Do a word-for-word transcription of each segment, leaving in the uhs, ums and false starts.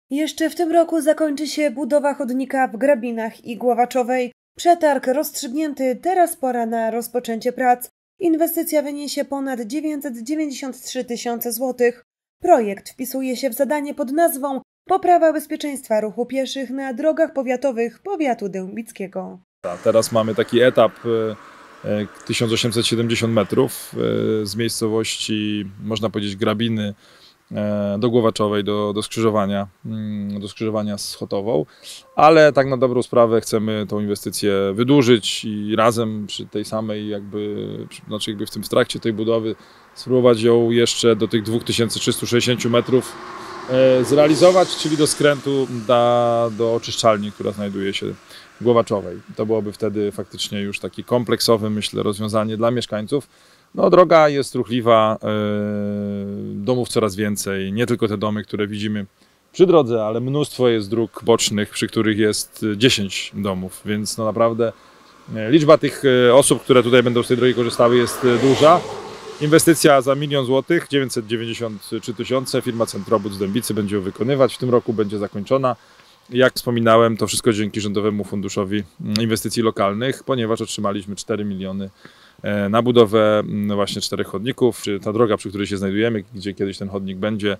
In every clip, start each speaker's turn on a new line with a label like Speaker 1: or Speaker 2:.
Speaker 1: Jeszcze w tym roku zakończy się budowa chodnika w Grabinach i Głowaczowej. Przetarg rozstrzygnięty, teraz pora na rozpoczęcie prac. Inwestycja wyniesie ponad dziewięćset dziewięćdziesiąt trzy tysiące złotych. Projekt wpisuje się w zadanie pod nazwą Poprawa bezpieczeństwa ruchu pieszych na drogach powiatowych powiatu dębickiego.
Speaker 2: Teraz mamy taki etap tysiąc osiemset siedemdziesiąt metrów z miejscowości, można powiedzieć, Grabiny do Głowaczowej, do, do, skrzyżowania, do skrzyżowania z Chotową, ale tak na dobrą sprawę chcemy tą inwestycję wydłużyć i razem przy tej samej jakby, znaczy jakby w tym w trakcie tej budowy spróbować ją jeszcze do tych dwóch tysięcy trzystu sześćdziesięciu metrów zrealizować, czyli do skrętu da, do oczyszczalni, która znajduje się w Głowaczowej. To byłoby wtedy faktycznie już taki kompleksowe, myślę, rozwiązanie dla mieszkańców. No, droga jest ruchliwa, yy, domów coraz więcej, nie tylko te domy, które widzimy przy drodze, ale mnóstwo jest dróg bocznych, przy których jest dziesięć domów, więc no naprawdę liczba tych osób, które tutaj będą z tej drogi korzystały, jest duża. Inwestycja za milion złotych, dziewięćset dziewięćdziesiąt trzy tysiące, firma Centrobud z Dębicy będzie ją wykonywać, w tym roku będzie zakończona. Jak wspominałem, to wszystko dzięki Rządowemu Funduszowi Inwestycji Lokalnych, ponieważ otrzymaliśmy cztery miliony na budowę właśnie czterech chodników. Ta droga, przy której się znajdujemy, gdzie kiedyś ten chodnik będzie,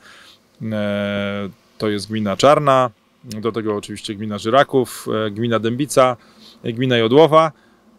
Speaker 2: to jest gmina Czarna, do tego oczywiście gmina Żyraków, gmina Dębica, gmina Jodłowa.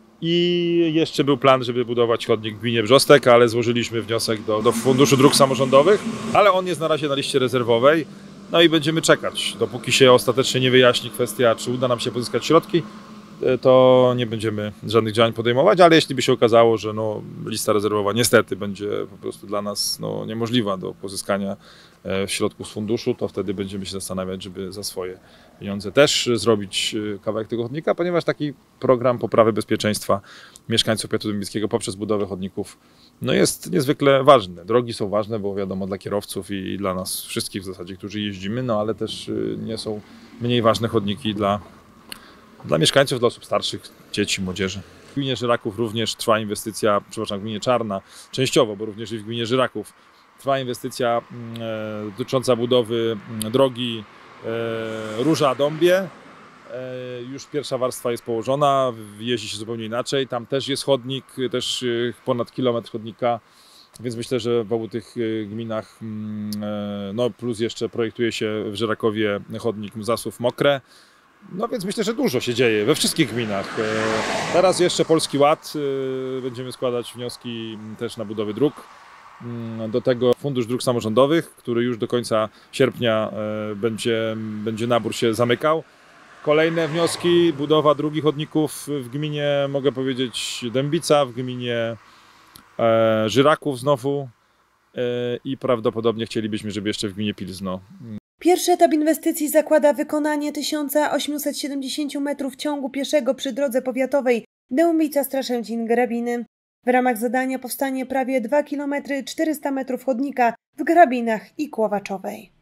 Speaker 2: I jeszcze był plan, żeby budować chodnik w gminie Brzostek, ale złożyliśmy wniosek do, do Funduszu Dróg Samorządowych, ale on jest na razie na liście rezerwowej. No i będziemy czekać, dopóki się ostatecznie nie wyjaśni kwestia, czy uda nam się pozyskać środki, to nie będziemy żadnych działań podejmować, ale jeśli by się okazało, że no, lista rezerwowa niestety będzie po prostu dla nas no, niemożliwa do pozyskania środków z funduszu, to wtedy będziemy się zastanawiać, żeby za swoje pieniądze też zrobić kawałek tego chodnika, ponieważ taki program poprawy bezpieczeństwa mieszkańców powiatu dębickiego poprzez budowę chodników no, jest niezwykle ważny. Drogi są ważne, bo wiadomo, dla kierowców i dla nas wszystkich w zasadzie, którzy jeździmy, no ale też nie są mniej ważne chodniki dla Dla mieszkańców, dla osób starszych, dzieci, młodzieży. W gminie Żyraków również trwa inwestycja, przepraszam, w gminie Czarna, częściowo, bo również i w gminie Żyraków trwa inwestycja e, dotycząca budowy drogi e, Róża-Dąbie. E, już pierwsza warstwa jest położona, jeździ się zupełnie inaczej. Tam też jest chodnik, też ponad kilometr chodnika, więc myślę, że w obu tych gminach, e, no plus jeszcze projektuje się w Żyrakowie chodnik Zasów-Mokre. No więc myślę, że dużo się dzieje we wszystkich gminach. Teraz jeszcze Polski Ład, będziemy składać wnioski też na budowę dróg. Do tego Fundusz Dróg Samorządowych, który już do końca sierpnia będzie, będzie nabór się zamykał. Kolejne wnioski, budowa drugich chodników w gminie, mogę powiedzieć, Dębica, w gminie Żyraków znowu i prawdopodobnie chcielibyśmy, żeby jeszcze w gminie Pilzno.
Speaker 1: Pierwszy etap inwestycji zakłada wykonanie tysiąc osiemset siedemdziesięciu metrów ciągu pieszego przy drodze powiatowej Dębica-Straszęcin-Grabiny. W ramach zadania powstanie prawie dwa kilometry czterysta metrów chodnika w Grabinach i Głowaczowej.